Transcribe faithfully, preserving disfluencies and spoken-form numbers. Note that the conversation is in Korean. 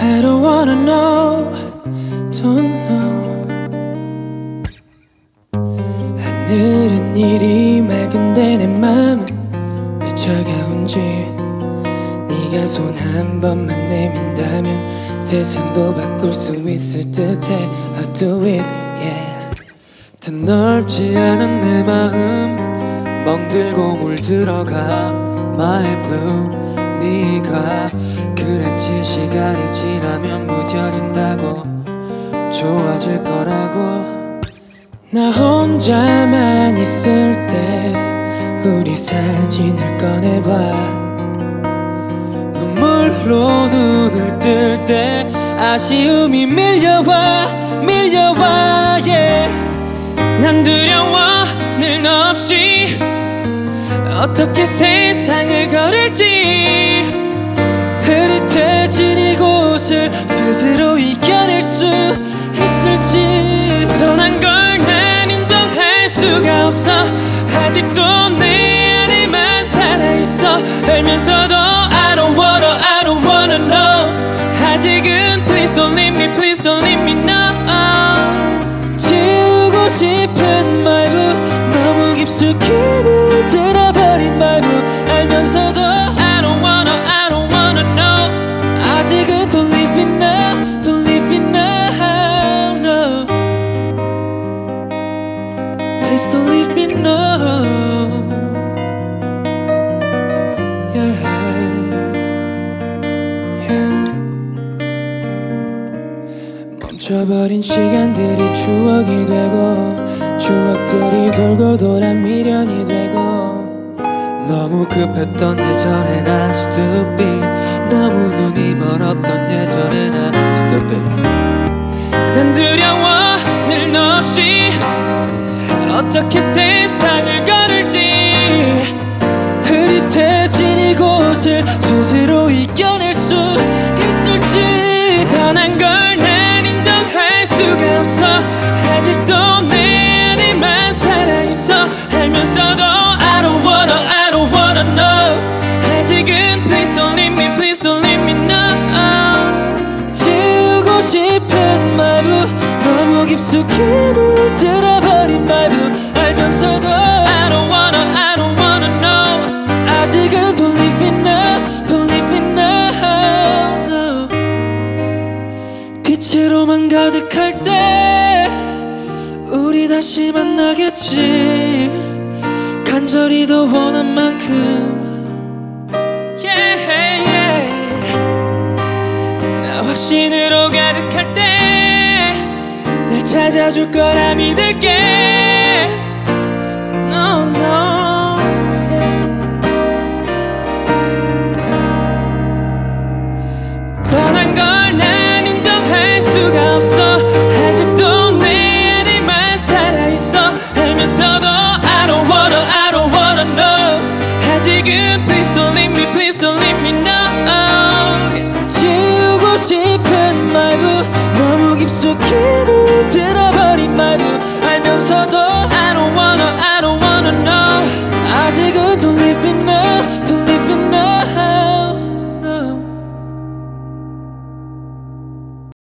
I don't wanna know, don't know. 하늘은 이리 맑은데 내 맘은 왜 차가운지. 네가 손 한 번만 내민다면 세상도 바꿀 수 있을 듯해. I'll do it, yeah. 더 넓지 않은 내 마음 멍들고 물들어가 My blue. 네가 그랬지 시간이 지나면 무뎌진다고 좋아질 거라고. 나 혼자만 있을 때 우리 사진을 꺼내봐. 눈물로 눈을 뜰 때 아쉬움이 밀려와 밀려와 yeah. 난 두려워 늘 너 없이 어떻게 세상을 걸을지. 흐릿해진 이곳을 스스로 이겨낼 수 있을지. 떠난 걸 난 인정할 수가 없어. 아직도 내 안에만 살아있어. 알면서도 I don't wanna, I don't wanna know. 아직은 please don't leave me, please don't leave me now. 지우고 싶은 my blue. 너무 깊숙이 물들어버린 my blue. 알면서도 I don't wanna, I don't wanna know. 아직은 don't leave me now, don't leave me now, no. Please don't leave me now, yeah, yeah. 멈춰버린 시간들이 추억이 되고 추억들이 돌고 돌아 미련이 되고. 너무 급했던 예전에 나 stupid. 너무 눈이 멀었던 예전에 나 stupid. 난 두려워 늘 너 없이 어떻게 세상을 걸을지. 흐릿해진 이곳을 스스로 이겨낼 수 있을지. 떠난 걸 난 인정할 수가 없어. 아직도 내 안에만 살아있어. 알면서도 I don't wanna, I don't wanna know. 아직은 please don't leave me, please don't leave me now. 지우고 싶은 my blue. 너무 깊숙이 물들어버린 my blue. 알면서도 I don't wanna, I don't wanna know. 아직은 don't leave me now, don't leave me now, no. 빛으로만 가득할 때 우리 다시 만나겠지. 간절히 더 원한 만큼 yeah, yeah. 나 확신으로 가득할 때 날 찾아줄 거라 믿을게. No, no, yeah. 떠난 걸 난 인정할 수가 없어. 아직도 내 안에만 살아있어. 알면서도 I don't wanna, I don't wanna know. 아직은 please don't leave me, please don't leave me now. 지우고 싶은 my blue. 너무 깊숙이 물들어